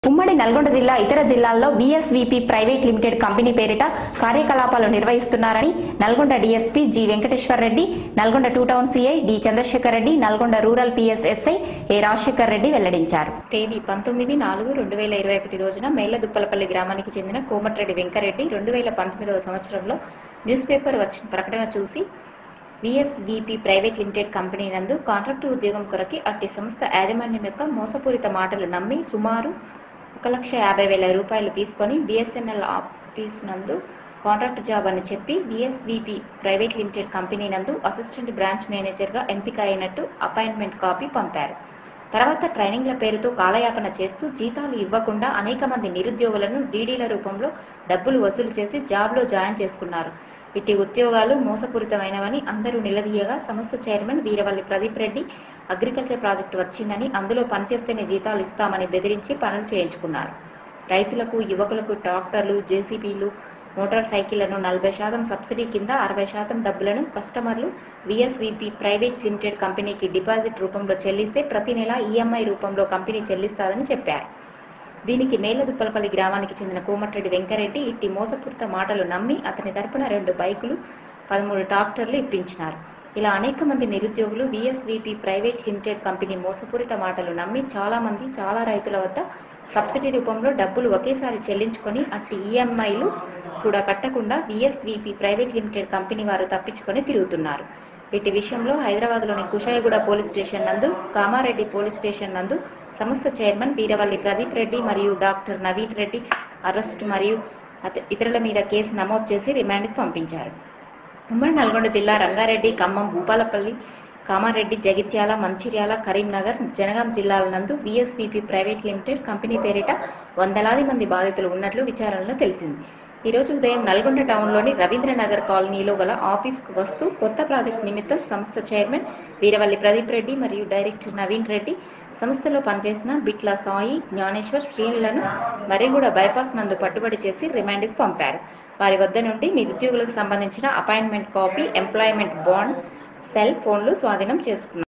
ఉమ్మడి నల్గొండ జిల్లా ఇతర జిల్లాల్లో వీఎస్వీపీ ప్రైవేట్ లిమిటెడ్ కంపెనీ పేరిట కార్యకలాపాలు నిర్వహిస్తున్నారని Nalgonda DSP G Venkateshwar Reddy, Nalgonda 2 town CI D Chandrashekar Reddy, Nalgonda rural PSSI A Rajashekar Reddy వెల్లడించారు. తేదీ 19/4/2021 రోజున మేళ్లదుప్పలపల్లి గ్రామానికి చెందిన కోమటిరెడ్డి వెంకరెడ్డి 2019వ సంవత్సరంలో న్యూస్ పేపర్ వచ్చిన ప్రకటన చూసి వీఎస్వీపీ ప్రైవేట్ లిమిటెడ్ కంపెనీ నందు కాంట్రాక్టు ఉద్యోగం కొరకి అట్టి సంస్థ యాజమాన్యం యొక్క మోసపూరిత మాటలు నమ్మి సుమారు 1,50,000 రూపాయలు తీసుకొని బిఎస్ఎన్ఎల్ ఆఫీస్ నందు కాంట్రాక్ట్ జాబ్ అని చెప్పి వీఎస్వీపీ ప్రైవేట్ లిమిటెడ్ కంపెనీ నందు అసిస్టెంట్ బ్రాంచ్ మేనేజర్గా ఎంపిక అయినట్టు అపాయింట్మెంట్ కాపీ పంపారు. తర్వాత ట్రైనింగ్ల పేరుతో కాలయాపన చేస్తూ జీతాలు ఇవ్వకుండా అనేక మంది నిరుద్యోగులను డీడీల రూపంలో డబ్బులు వసూలు చేసి జాబ్లో జాయిన్ చేసుకున్నారు. ఇట్టి ఉద్యోగాలు మోసపూరితమైనవని అందరూ నిలదీయగా సంస్థ chairman Veeravalli Pradeep Reddy agriculture project వచ్చిందని అందులో పనిచేస్తేనే జీతాలు ఇస్తామని బెదిరించి పనులు చేయించుకున్నారు. రైతులకు, యువకులకు ట్రాక్టర్లు, జేసీబీలు, మోటార్ సైకిళ్లను 40% సబ్సిడీ కింద 60% డబ్బులను కస్టమర్లు వీఎస్వీపీ ప్రైవేట్ లిమిటెడ్ కంపెనీకి డిపాజిట్ రూపంలో చెల్లిస్తే ప్రతి నెల ఈఎంఐ రూపంలో కంపెనీ చెల్లిస్తాదని చెప్పారు. దీనికి మేళ్లదుప్పలపల్లి గ్రామానికి చెందిన కోమటిరెడ్డి వెంకరెడ్డి ఇట్టి మోసపూరిత మాటలు నమ్మి అతని తరపున 2 బైకులు, 13 ట్రాక్టర్లు ఇప్పించినారు. ఇలా అనేక మంది నిరుద్యోగులు వీఎస్వీపీ ప్రైవేట్ లిమిటెడ్ కంపెనీ మోసపూరిత మాటలు నమ్మి చాలా రైతుల వద్ద సబ్సిడీ రూపంలో డబ్బులు ఒకేసారి చెల్లించుకొని అట్టి ఈఎంఐలు కూడా కట్టకుండా వీఎస్వీపీ ప్రైవేట్ లిమిటెడ్ కంపెనీ వారు తప్పించుకొని తిరుగుతున్నారు. వీటి విషయంలో హైదరాబాద్లోని కుషాయిగూడ పోలీస్ స్టేషన్ నందు, కామారెడ్డి పోలీస్ స్టేషన్ నందు సంస్థ చైర్మన్ వీరవల్లి ప్రదీప్ రెడ్డి మరియు డాక్టర్ నవీన్ రెడ్డి అరెస్ట్ మరియు ఇతరుల మీద కేసు నమోదు చేసి రిమాండ్కి పంపించారు. ఉమ్మడి నల్గొండ జిల్లా రంగారెడ్డి, ఖమ్మం, భూపాలపల్లి, కామారెడ్డి, జగిత్యాల, మంచిర్యాల, కరీంనగర్, జనగాం జిల్లాల నందు వీఎస్వీపీ ప్రైవేట్ లిమిటెడ్ కంపెనీ పేరిట వందలాది మంది బాధితులు ఉన్నట్లు విచారణలో తెలిసింది. ఈరోజు ఉదయం నల్గొండ టౌన్లోని రవీంద్రనగర్ కాలనీలో గల ఆఫీస్కు వస్తూ కొత్త ప్రాజెక్టు నిమిత్తం సంస్థ చైర్మన్ వీరవల్లి ప్రదీప్ రెడ్డి మరియు డైరెక్టర్ నవీన్ రెడ్డి సంస్థలో పనిచేసిన బిట్ల సాయి, జ్ఞానేశ్వర్, శ్రీనులను మర్రిగూడ బైపాస్ నందు పట్టుబడి చేసి రిమాండ్కు పంపారు. వారి వద్ద నుండి నిరుద్యోగులకు సంబంధించిన appointment copy, employment bond, cell ఫోన్లు స్వాధీనం చేసుకున్నారు.